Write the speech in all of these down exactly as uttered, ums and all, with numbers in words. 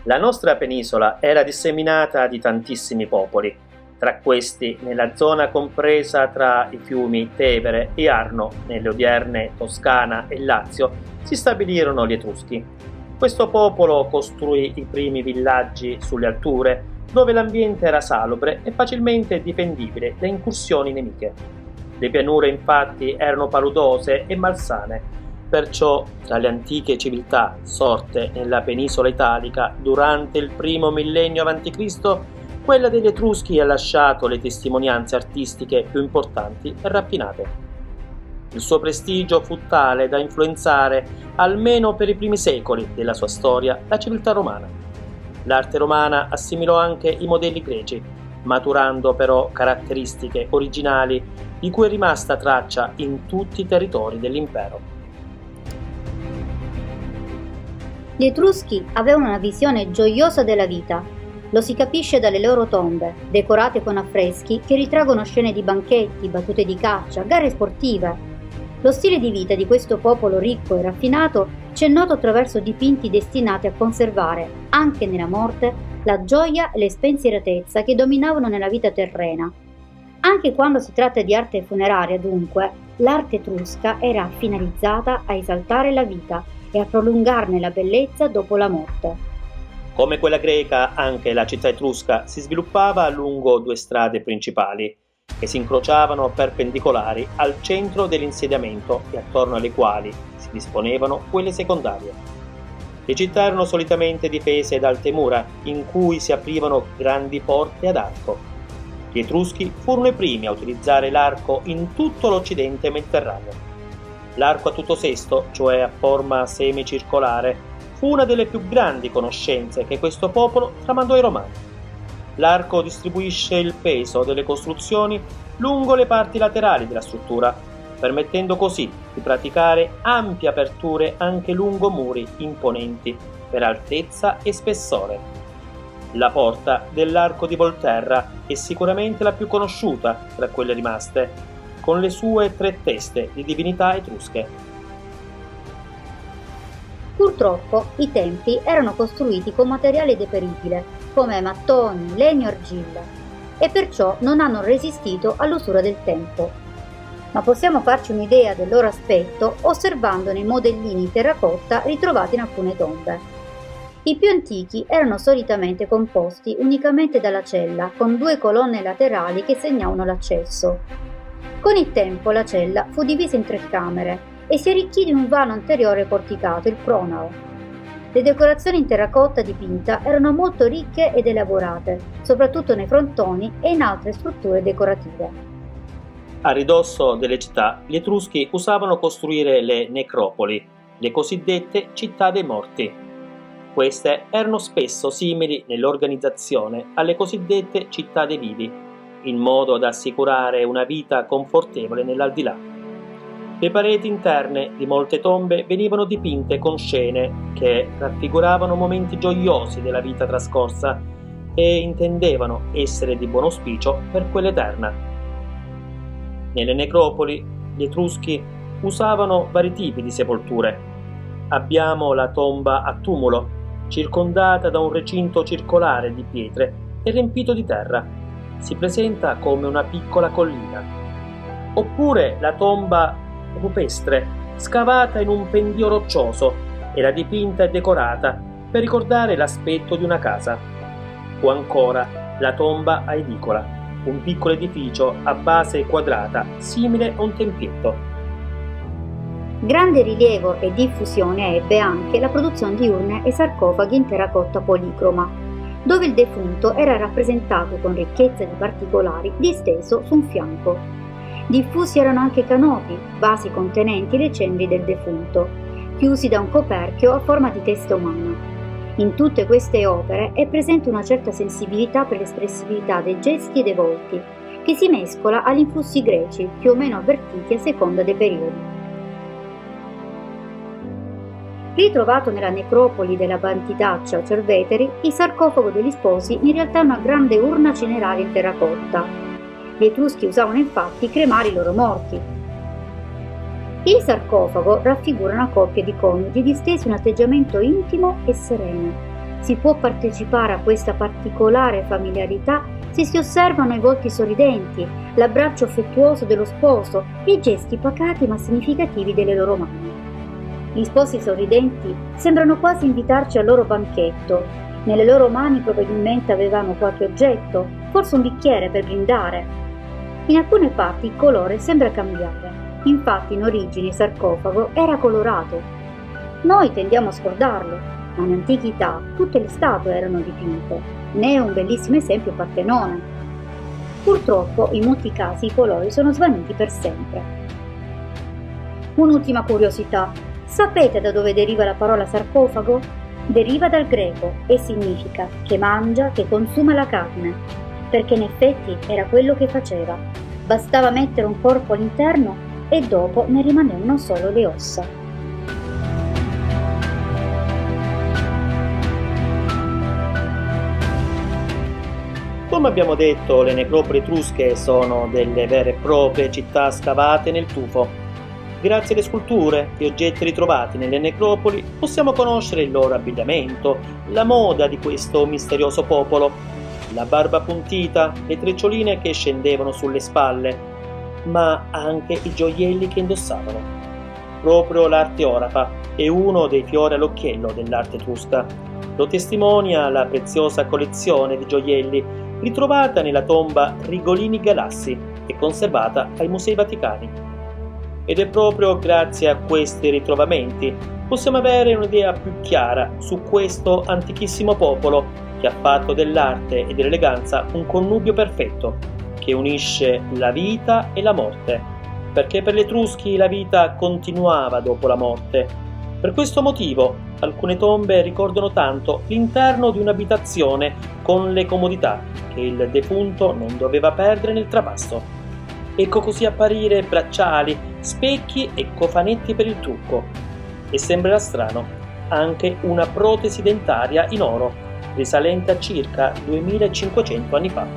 La nostra penisola era disseminata di tantissimi popoli. Tra questi, nella zona compresa tra i fiumi Tevere e Arno, nelle odierne Toscana e Lazio, si stabilirono gli Etruschi. Questo popolo costruì i primi villaggi sulle alture, dove l'ambiente era salubre e facilmente difendibile da incursioni nemiche. Le pianure infatti erano paludose e malsane, perciò tra le antiche civiltà sorte nella penisola italica durante il primo millennio avanti Cristo, quella degli Etruschi ha lasciato le testimonianze artistiche più importanti e raffinate. Il suo prestigio fu tale da influenzare, almeno per i primi secoli della sua storia, la civiltà romana. L'arte romana assimilò anche i modelli greci, maturando però caratteristiche originali di cui è rimasta traccia in tutti i territori dell'impero. Gli Etruschi avevano una visione gioiosa della vita. Lo si capisce dalle loro tombe, decorate con affreschi che ritraggono scene di banchetti, battute di caccia, gare sportive. Lo stile di vita di questo popolo ricco e raffinato ci è noto attraverso dipinti destinati a conservare, anche nella morte, la gioia e le spensieratezza che dominavano nella vita terrena. Anche quando si tratta di arte funeraria, dunque, l'arte etrusca era finalizzata a esaltare la vita e a prolungarne la bellezza dopo la morte. Come quella greca, anche la città etrusca si sviluppava lungo due strade principali, che si incrociavano perpendicolari al centro dell'insediamento e attorno alle quali si disponevano quelle secondarie. Le città erano solitamente difese da alte mura, in cui si aprivano grandi porte ad arco. Gli Etruschi furono i primi a utilizzare l'arco in tutto l'Occidente mediterraneo. L'arco a tutto sesto, cioè a forma semicircolare, fu una delle più grandi conoscenze che questo popolo tramandò ai Romani. L'arco distribuisce il peso delle costruzioni lungo le parti laterali della struttura, permettendo così di praticare ampie aperture anche lungo muri imponenti per altezza e spessore. La porta dell'arco di Volterra è sicuramente la più conosciuta tra quelle rimaste, con le sue tre teste di divinità etrusche. Purtroppo i templi erano costruiti con materiale deperibile, come mattoni, legno e argilla, e perciò non hanno resistito all'usura del tempo. Ma possiamo farci un'idea del loro aspetto osservandone i modellini in terracotta ritrovati in alcune tombe. I più antichi erano solitamente composti unicamente dalla cella, con due colonne laterali che segnavano l'accesso. Con il tempo la cella fu divisa in tre camere e si arricchì di un vano anteriore porticato, il pronao. Le decorazioni in terracotta dipinta erano molto ricche ed elaborate, soprattutto nei frontoni e in altre strutture decorative. A ridosso delle città, gli Etruschi usavano costruire le necropoli, le cosiddette città dei morti. Queste erano spesso simili nell'organizzazione alle cosiddette città dei vivi, in modo da assicurare una vita confortevole nell'aldilà. Le pareti interne di molte tombe venivano dipinte con scene che raffiguravano momenti gioiosi della vita trascorsa e intendevano essere di buon auspicio per quella eterna. Nelle necropoli, gli Etruschi usavano vari tipi di sepolture. Abbiamo la tomba a tumulo, circondata da un recinto circolare di pietre e riempito di terra. Si presenta come una piccola collina. Oppure la tomba rupestre, scavata in un pendio roccioso, era dipinta e decorata per ricordare l'aspetto di una casa. O ancora la tomba a edicola, un piccolo edificio a base quadrata, simile a un tempietto. Grande rilievo e diffusione ebbe anche la produzione di urne e sarcofagi in terracotta policroma, dove il defunto era rappresentato con ricchezza di particolari disteso su un fianco. Diffusi erano anche canopy, vasi contenenti le ceneri del defunto, chiusi da un coperchio a forma di testa umana. In tutte queste opere è presente una certa sensibilità per l'espressività dei gesti e dei volti, che si mescola agli influssi greci, più o meno avvertiti a seconda dei periodi. Ritrovato nella necropoli della Bantidaccia o Cerveteri, il sarcofago degli sposi in realtà è una grande urna cineraria in terracotta. Gli Etruschi usavano infatti cremare i loro morti. Il sarcofago raffigura una coppia di coniugi distesi in un atteggiamento intimo e sereno. Si può partecipare a questa particolare familiarità se si osservano i volti sorridenti, l'abbraccio affettuoso dello sposo e i gesti pacati ma significativi delle loro mani. Gli sposi sorridenti sembrano quasi invitarci al loro banchetto. Nelle loro mani probabilmente avevano qualche oggetto, forse un bicchiere per brindare. In alcune parti il colore sembra cambiare. Infatti in origine il sarcofago era colorato. Noi tendiamo a scordarlo, ma in antichità tutte le statue erano dipinte. Ne è un bellissimo esempio Partenone. Purtroppo in molti casi i colori sono svaniti per sempre. Un'ultima curiosità: sapete da dove deriva la parola sarcofago? Deriva dal greco e significa che mangia, che consuma la carne, perché in effetti era quello che faceva. Bastava mettere un corpo all'interno e dopo ne rimanevano solo le ossa. Come abbiamo detto, le necropoli etrusche sono delle vere e proprie città scavate nel tufo. Grazie alle sculture e oggetti ritrovati nelle necropoli possiamo conoscere il loro abbigliamento, la moda di questo misterioso popolo, la barba appuntita, le treccioline che scendevano sulle spalle, ma anche i gioielli che indossavano. Proprio l'arte orafa è uno dei fiori all'occhiello dell'arte etrusca. Lo testimonia la preziosa collezione di gioielli ritrovata nella tomba Rigolini Galassi e conservata ai Musei Vaticani. Ed è proprio grazie a questi ritrovamenti possiamo avere un'idea più chiara su questo antichissimo popolo che ha fatto dell'arte e dell'eleganza un connubio perfetto che unisce la vita e la morte, perché per gli Etruschi la vita continuava dopo la morte. Per questo motivo alcune tombe ricordano tanto l'interno di un'abitazione con le comodità che il defunto non doveva perdere nel trapasso. Ecco così apparire bracciali, specchi e cofanetti per il trucco. E sembrerà strano, anche una protesi dentaria in oro, risalente a circa duemilacinquecento anni fa.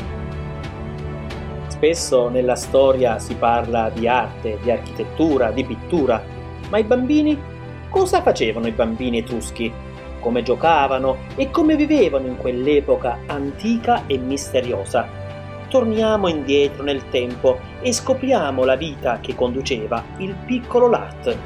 Spesso nella storia si parla di arte, di architettura, di pittura, ma i bambini? Cosa facevano i bambini etruschi? Come giocavano e come vivevano in quell'epoca antica e misteriosa? Torniamo indietro nel tempo e scopriamo la vita che conduceva il piccolo Lart.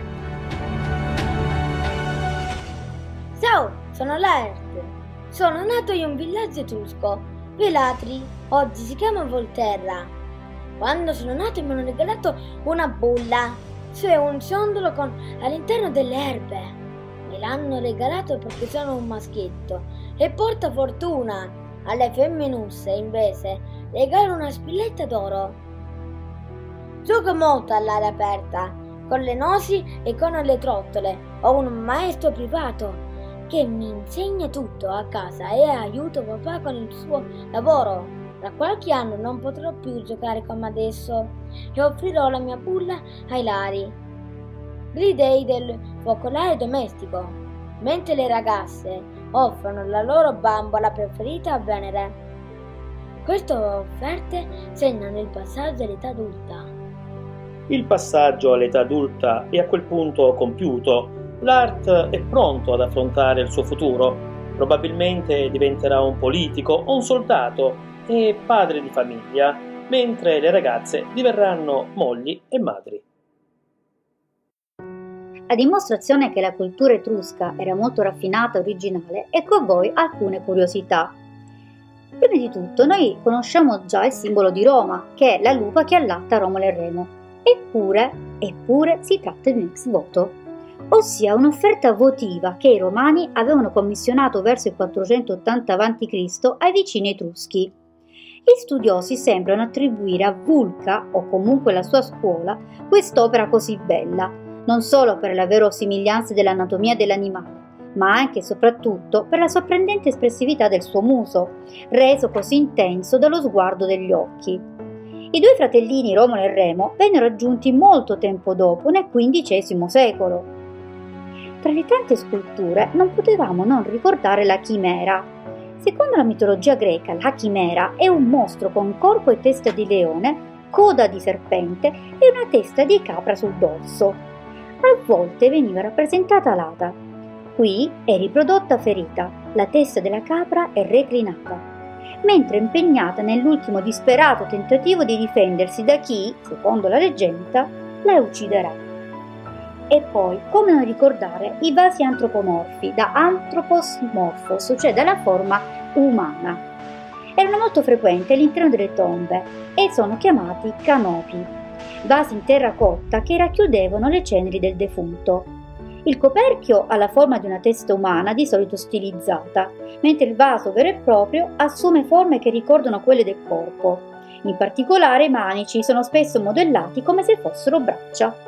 Ciao, sono Lart. Sono nato in un villaggio etrusco, Velatri, oggi si chiama Volterra. Quando sono nato mi hanno regalato una bulla, cioè un ciondolo con all'interno delle erbe. Me l'hanno regalato perché sono un maschietto e porta fortuna. Alle femminusse invece regalo una spilletta d'oro. Gioco molto all'aria aperta, con le noci e con le trottole. Ho un maestro privato che mi insegna tutto a casa e aiuto papà con il suo lavoro. Tra qualche anno non potrò più giocare come adesso e offrirò la mia bulla ai lari, gli dei del focolare domestico, mentre le ragazze offrono la loro bambola preferita a Venere. Queste offerte segnano il passaggio all'età adulta. Il passaggio all'età adulta è a quel punto compiuto. Lart è pronto ad affrontare il suo futuro. Probabilmente diventerà un politico o un soldato e padre di famiglia, mentre le ragazze diverranno mogli e madri. A dimostrazione che la cultura etrusca era molto raffinata e originale, ecco a voi alcune curiosità. Prima di tutto, noi conosciamo già il simbolo di Roma, che è la lupa che allatta Romolo e Remo. Eppure, eppure si tratta di un ex voto, ossia un'offerta votiva che i romani avevano commissionato verso il quattrocentottanta avanti Cristo ai vicini etruschi. Gli studiosi sembrano attribuire a Vulca, o comunque alla sua scuola, quest'opera così bella, non solo per la verosimiglianza dell'anatomia dell'animale, ma anche e soprattutto per la sorprendente espressività del suo muso, reso così intenso dallo sguardo degli occhi. I due fratellini Romolo e Remo vennero aggiunti molto tempo dopo, nel quindicesimo secolo. Tra le tante sculture non potevamo non ricordare la chimera. Secondo la mitologia greca, la chimera è un mostro con corpo e testa di leone, coda di serpente e una testa di capra sul dorso. A volte veniva rappresentata alata. Qui è riprodotta ferita, la testa della capra è reclinata, mentre è impegnata nell'ultimo disperato tentativo di difendersi da chi, secondo la leggenda, la ucciderà. E poi, come non ricordare, i vasi antropomorfi, da anthropos morphos, cioè dalla forma umana. Erano molto frequenti all'interno delle tombe e sono chiamati canopi, vasi in terracotta che racchiudevano le ceneri del defunto. Il coperchio ha la forma di una testa umana, di solito stilizzata, mentre il vaso vero e proprio assume forme che ricordano quelle del corpo. In particolare i manici sono spesso modellati come se fossero braccia.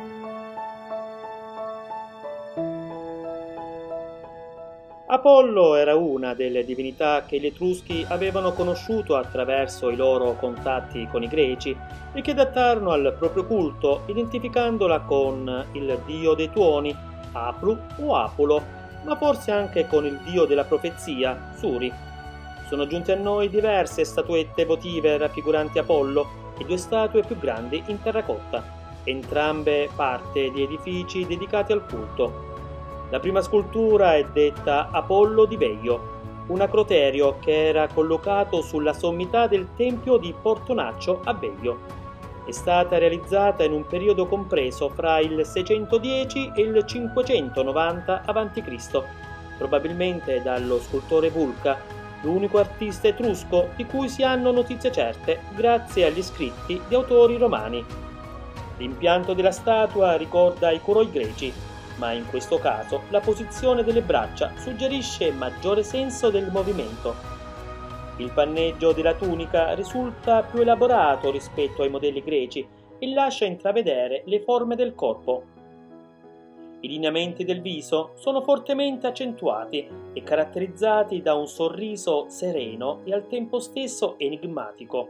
Apollo era una delle divinità che gli Etruschi avevano conosciuto attraverso i loro contatti con i Greci e che adattarono al proprio culto, identificandola con il dio dei tuoni, Apru o Apolo, ma forse anche con il dio della profezia, Suri. Sono giunte a noi diverse statuette votive raffiguranti Apollo e due statue più grandi in terracotta, entrambe parte di edifici dedicati al culto. La prima scultura è detta Apollo di Veio, un acroterio che era collocato sulla sommità del tempio di Portonaccio a Veio. È stata realizzata in un periodo compreso fra il seicentodieci e il cinquecentonovanta avanti Cristo, probabilmente dallo scultore Vulca, l'unico artista etrusco di cui si hanno notizie certe grazie agli scritti di autori romani. L'impianto della statua ricorda i curoi greci, ma in questo caso la posizione delle braccia suggerisce maggiore senso del movimento. Il panneggio della tunica risulta più elaborato rispetto ai modelli greci e lascia intravedere le forme del corpo. I lineamenti del viso sono fortemente accentuati e caratterizzati da un sorriso sereno e al tempo stesso enigmatico.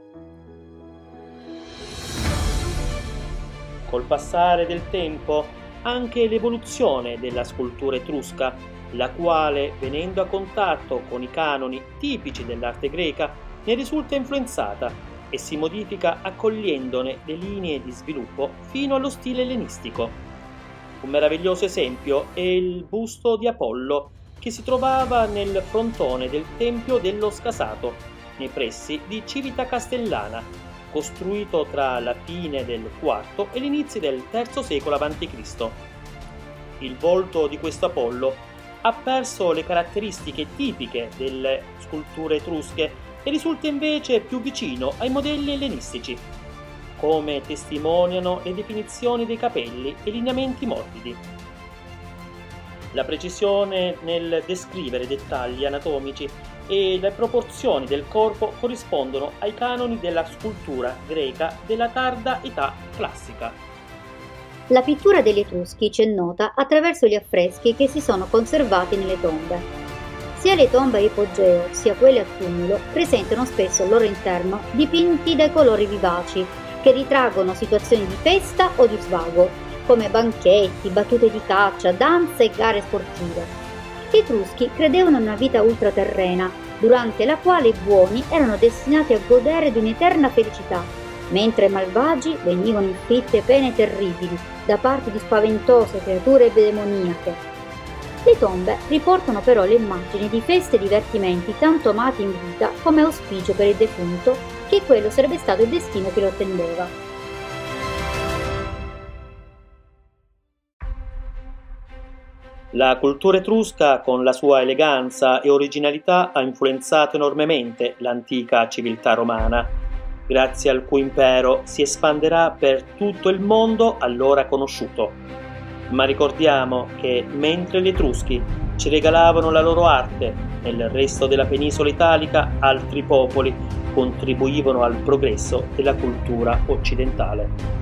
Col passare del tempo, anche l'evoluzione della scultura etrusca, la quale, venendo a contatto con i canoni tipici dell'arte greca, ne risulta influenzata e si modifica accogliendone le linee di sviluppo fino allo stile ellenistico. Un meraviglioso esempio è il busto di Apollo, che si trovava nel frontone del Tempio dello Scasato, nei pressi di Civita Castellana, costruito tra la fine del quarto e l'inizio del terzo secolo avanti Cristo. Il volto di questo Apollo ha perso le caratteristiche tipiche delle sculture etrusche e risulta invece più vicino ai modelli ellenistici, come testimoniano le definizioni dei capelli e i lineamenti morbidi. La precisione nel descrivere dettagli anatomici e le proporzioni del corpo corrispondono ai canoni della scultura greca della tarda età classica. La pittura degli Etruschi ci è nota attraverso gli affreschi che si sono conservati nelle tombe. Sia le tombe a ipogeo sia quelle a tumulo presentano spesso al loro interno dipinti dai colori vivaci che ritraggono situazioni di festa o di svago, come banchetti, battute di caccia, danze e gare sportive. Gli Etruschi credevano in una vita ultraterrena, durante la quale i buoni erano destinati a godere di un'eterna felicità, mentre ai malvagi venivano inflitte pene terribili da parte di spaventose creature demoniache. Le tombe riportano però le immagini di feste e divertimenti tanto amati in vita come auspicio per il defunto che quello sarebbe stato il destino che lo attendeva. La cultura etrusca, con la sua eleganza e originalità, ha influenzato enormemente l'antica civiltà romana, grazie al cui impero si espanderà per tutto il mondo allora conosciuto. Ma ricordiamo che mentre gli Etruschi ci regalavano la loro arte, nel resto della penisola italica altri popoli contribuivano al progresso della cultura occidentale.